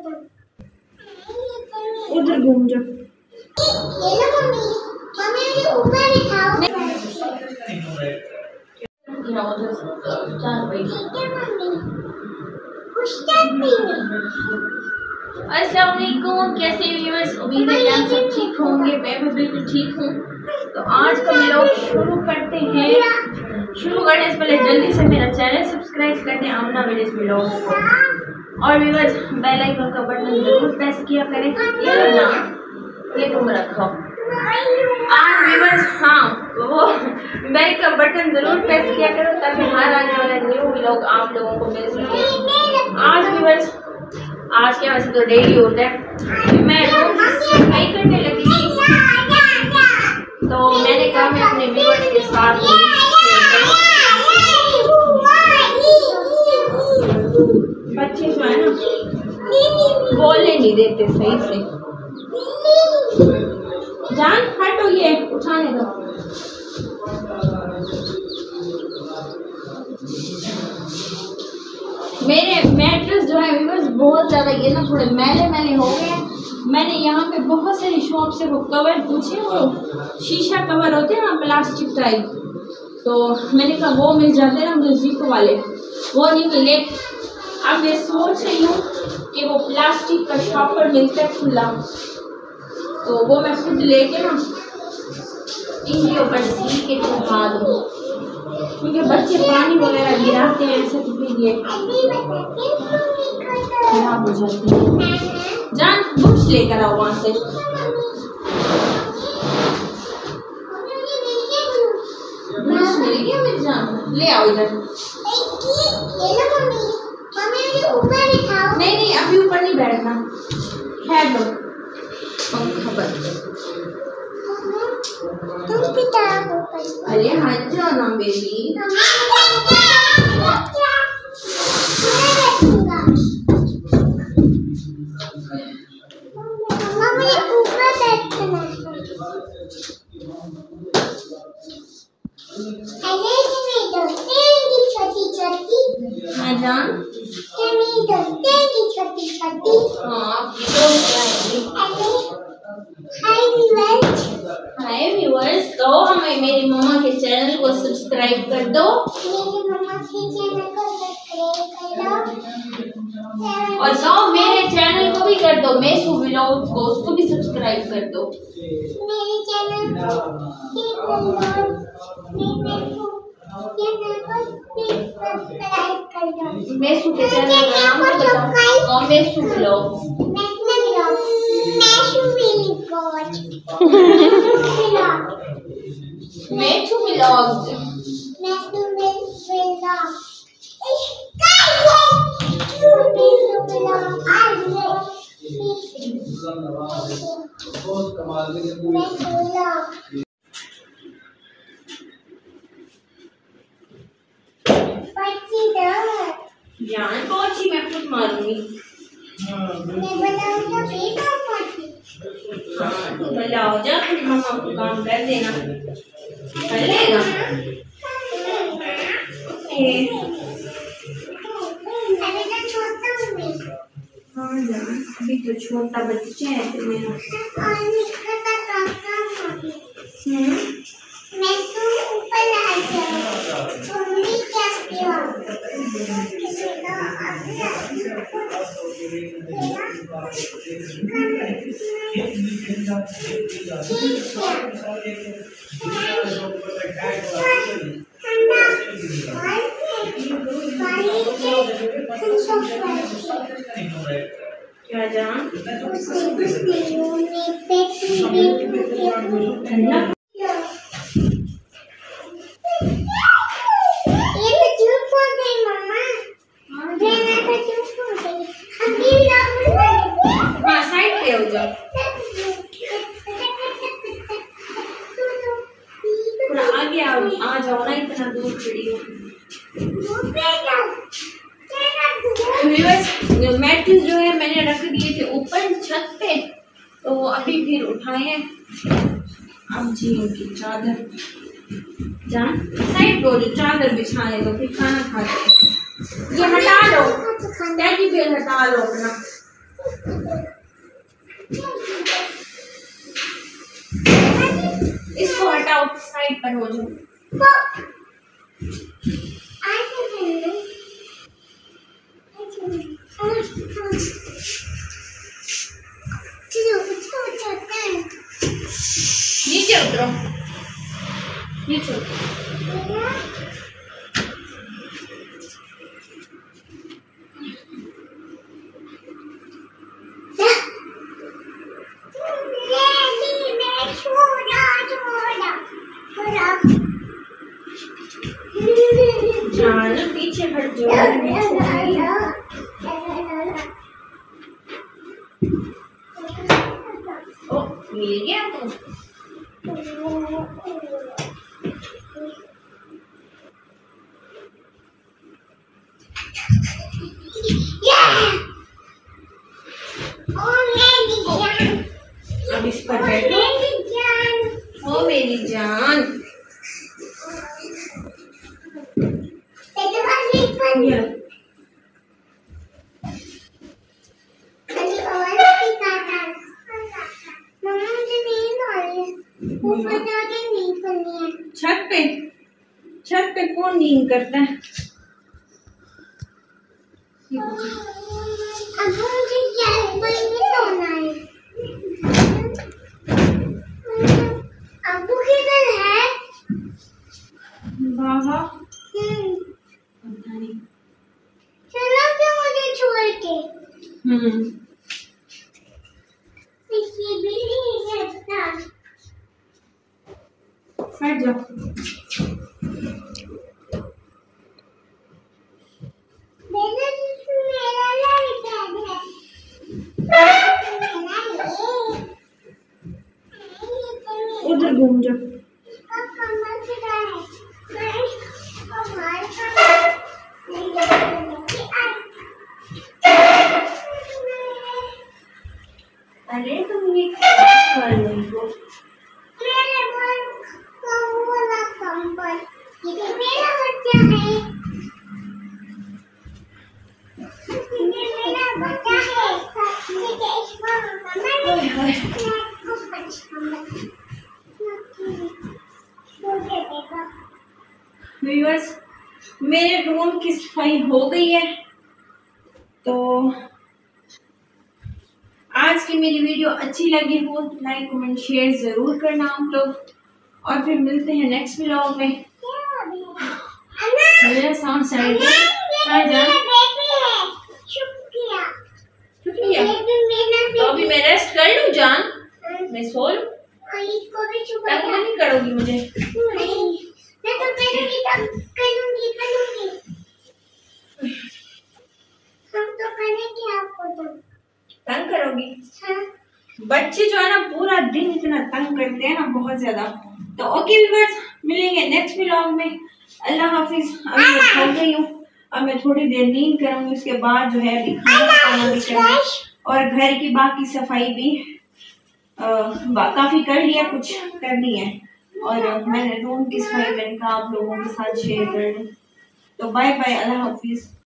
उधर घूम जा। अस्सलाम वालेकुम, कैसे व्यूअर्स, उम्मीद है कि आप सब ठीक होंगे। मैं भी बिल्कुल ठीक हूँ। तो आज का व्लॉग शुरू करते हैं। शुरू करने से पहले जल्दी से मेरा चैनल सब्सक्राइब कर दें, आमना विलेज व्लॉग को। और व्यूअर्स, बेल आइकन का बटन जरूर प्रेस किया करें। ये तुम रखो आज व्यूअर्स, हाँ वो बेल का बटन जरूर प्रेस किया करो ताकि हर आने वाला न्यू व्लॉग आप लोगों को मिल सके। आज व्यूअर्स, आज के वैसे तो डेली होता है, मैं रोज सफाई करने लगी थी, तो मैंने कहा मैं अपने व्यूअर्स के साथ बच्चे जो है ना बोलने नहीं देते सही से। जान हटो, ये उठाने दो। मेरे मैट्रेस जो है व्यूअर्स बहुत ज़्यादा ये ना थोड़े मैले हो गए हैं। मैंने यहाँ पे बहुत सारी शॉप से वो कवर पूछे, वो शीशा कवर होते हैं ना प्लास्टिक टाइप, तो मैंने कहा वो मिल जाते हैं ना जो जिप वाले, वो नहीं मिले। अब मैं सोच रही हूँ कि वो प्लास्टिक का शॉपर मिलता है खुला, तो वो मैं खुद लेके ना इनके ऊपर सी के चढ़ा दूँ, क्योंकि बच्चे पानी वगैरह गिराते हैं ऐसे के लिए खराब हो जाती है। जान बुक्स लेकर आओ वहाँ से। बुक्स मिल गया मेरी जान, ले आओ इधर। नहीं अभी ऊपर नहीं बैठना, खैर लो पंखा बंद। अरे हट जाओ ना बेबी। हाय व्यूअर्स, तो हमें मेरी मम्मा के चैनल को सब्सक्राइब कर दो। मेरी मम्मा के चैनल को सब्सक्राइब कर दो, और तो मेरे चैनल को भी कर दो, मेसू व्लॉग को, उसको भी सब्सक्राइब कर दो। मेरे चैनल मेसू के चैनल का नाम बताओ। मेसू व्लॉग। मेसू व्लॉग। जान पहुंची, मैं खुद मारूंगी। बुलाओ जा, फिर मम्मा को काम कर देना, कर लेगा। हाँ जान, अभी तो छोटा बच्चा है तो मेरा। मैं तो ऊपर आ क्या जान आगे आ जाओ ना, इतना दूर खड़ी हो। मैट्रेस जो है मैंने रख दिए थे ऊपर छत पे, तो अभी फिर उठाए हैं। अब जी उनकी चादर, जान साइड को जो चादर बिछाने दो, फिर खाना खाते हैं। ये हटा लो, टेडी बेयर हटा लो अपना। इसको हटाओ, साइड पर हो जाओ। नीचे उतरो, नीचे उतरो। जान पीछे हट जाओ। ओ मिल गया तो अब इस पर बैठो। ओ मेरी जान, छत पे कौन नींद करता है? अब मुझे सोना है। अबू किधर है? बाबा चलो क्यों मुझे छोड़ के? ये भी नहीं है। बैठ जाओ। उधर घूम जाओ। अरे तुम ये कर रही हो? मेरा बच्चा है। व्यूअर्स, मेरे रूम की सफाई हो गई है। तो आज की मेरी वीडियो अच्छी लगी हो तो लाइक कमेंट शेयर जरूर करना आप लोग, और फिर मिलते हैं नेक्स्ट व्लॉग में। मेरा सांस चढ़ गया। शुक्रिया। तो अभी मैं रेस्ट कर लूं जान, मैं सो लूं। तंग नहीं करोगी मुझे? मैं तो करूंगी। हम तो करेंगे आपको तंग करोगी? हाँ। बच्चे जो है ना पूरा दिन इतना तंग करते हैं ना, बहुत ज्यादा। तो ओके व्यूअर्स, मिलेंगे नेक्स्ट व्लॉग में। अल्लाह हाफिज। अभी मैं थक गई हूँ, अब मैं थोड़ी देर नींद करूंगी, उसके बाद जो है अभी खाना भी करना और घर की बाकी सफाई भी काफी कर लिया, कुछ करनी है। और मैंने रूम की सफाई मैंने कहा आप लोगों के साथ शेयर कर लूं। तो बाय बाय, अल्लाह हाफिज।